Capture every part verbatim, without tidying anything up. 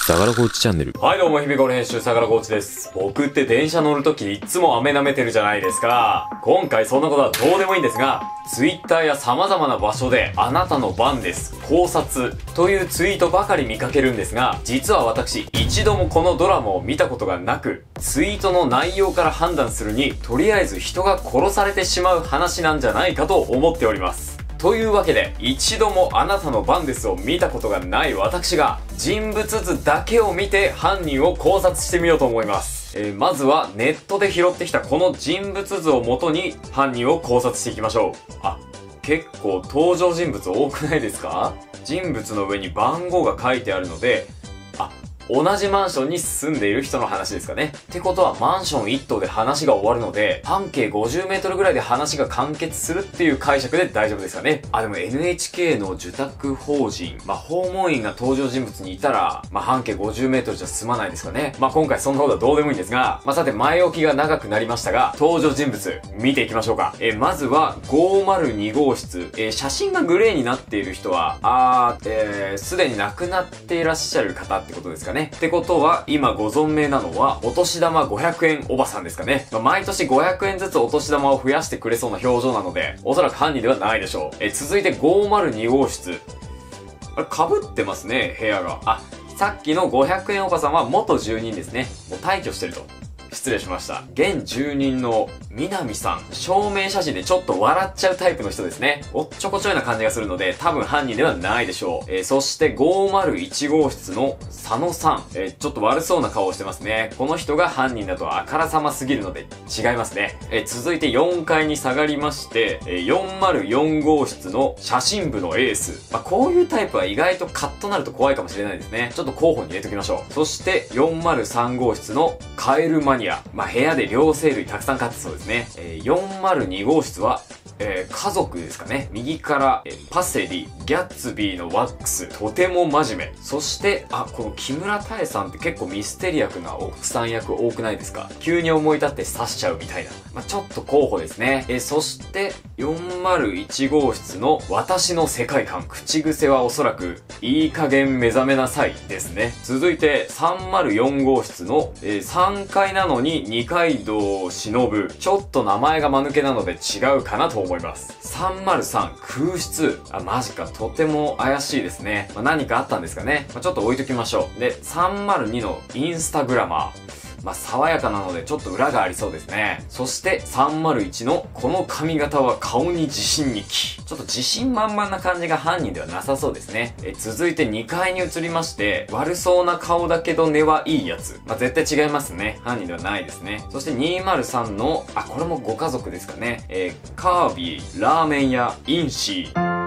相良コーチチャンネル。 はいどうも、日々ゴル編集相良コーチです。僕って電車乗るときいつも飴舐めてるじゃないですか。今回そんなことはどうでもいいんですが、Twitter や様々な場所であなたの番です、考察というツイートばかり見かけるんですが、実は私一度もこのドラマを見たことがなく、ツイートの内容から判断するに、とりあえず人が殺されてしまう話なんじゃないかと思っております。というわけで、一度もあなたの番ですを見たことがない私が、人物図だけを見て犯人を考察してみようと思います。えー、まずはネットで拾ってきたこの人物図をもとに犯人を考察していきましょう。あ、結構登場人物多くないですか？人物の上に番号が書いてあるので、あ、同じマンションに住んでいる人の話ですかね。ってことはマンション一棟で話が終わるので、半径ごじゅうメートルぐらいで話が完結するっていう解釈で大丈夫ですかね。あ、でも エヌエイチケー の受託法人、まあ、訪問員が登場人物にいたら、まあ、半径ごじゅうメートルじゃ済まないですかね。まあ、今回そんなことはどうでもいいんですが、まあ、さて前置きが長くなりましたが、登場人物、見ていきましょうか。えー、まずはごーまるにごうしつ、えー、写真がグレーになっている人は、あー、えー、すでに亡くなっていらっしゃる方ってことですかね。ってことは、今ご存命なのは、お年玉ごひゃくえんおばさんですかね。まあ、毎年ごひゃくえんずつお年玉を増やしてくれそうな表情なので、おそらく犯人ではないでしょう。え、続いてごーまるにごうしつ。あれ、被ってますね、部屋が。あ、さっきのごひゃくえんおばさんは元住人ですね。もう退去してると。失礼しました。現住人の南さん。証明写真でちょっと笑っちゃうタイプの人ですね。おっちょこちょいな感じがするので、多分犯人ではないでしょう。えー、そしてごーまるいちごうしつの佐野さん。えー、ちょっと悪そうな顔をしてますね。この人が犯人だとあからさますぎるので違いますね。えー、続いてよんかいに下がりまして、えー、よんまるよんごうしつの写真部のエース。まあ、こういうタイプは意外とカッとなると怖いかもしれないですね。ちょっと候補に入れときましょう。そしてよんまるさんごうしつのカエルマニア。まあ、部屋で両生類たくさん飼ってそうですね。えー、よんまるにごうしつは、えー、家族ですかね。右から、えー、パセリ、ギャッツビーのワックス、とても真面目。そして、あ、この木村多江さんって結構ミステリアスな奥さん役多くないですか？急に思い立って刺しちゃうみたいな。まあ、ちょっと候補ですね。えー、そして、よんまるいちごうしつの私の世界観。口癖はおそらく、いい加減目覚めなさいですね。続いて、さんまるよんごうしつの、えー、さんかいなのに二階堂忍。ちょっと名前が間抜けなので違うかなと思います。さんまるさん空室。あ、マジか。とても怪しいですね。まあ、何かあったんですかね。まあ、ちょっと置いときましょう。で、さんまるにのインスタグラマー。まあ、爽やかなのでちょっと裏がありそうですね。そしてさんまるいちのこの髪型は顔に自信日記。ちょっと自信満々な感じが犯人ではなさそうですね。え、続いてにかいに移りまして、悪そうな顔だけど根はいいやつ。まあ、絶対違いますね。犯人ではないですね。そしてにまるさんの、あ、これもご家族ですかね。えー、カービィ、ラーメン屋、インシー。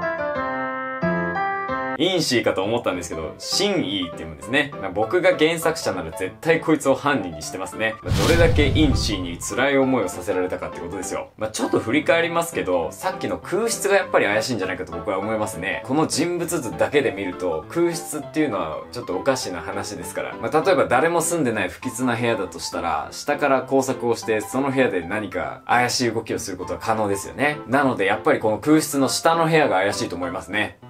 インシーかと思ったんですけど、シンイーって言うんですね。僕が原作者なら絶対こいつを犯人にしてますね。どれだけインシーに辛い思いをさせられたかってことですよ。まあ、ちょっと振り返りますけど、さっきの空室がやっぱり怪しいんじゃないかと僕は思いますね。この人物図だけで見ると、空室っていうのはちょっとおかしな話ですから。まあ、例えば誰も住んでない不吉な部屋だとしたら、下から工作をして、その部屋で何か怪しい動きをすることは可能ですよね。なのでやっぱりこの空室の下の部屋が怪しいと思いますね。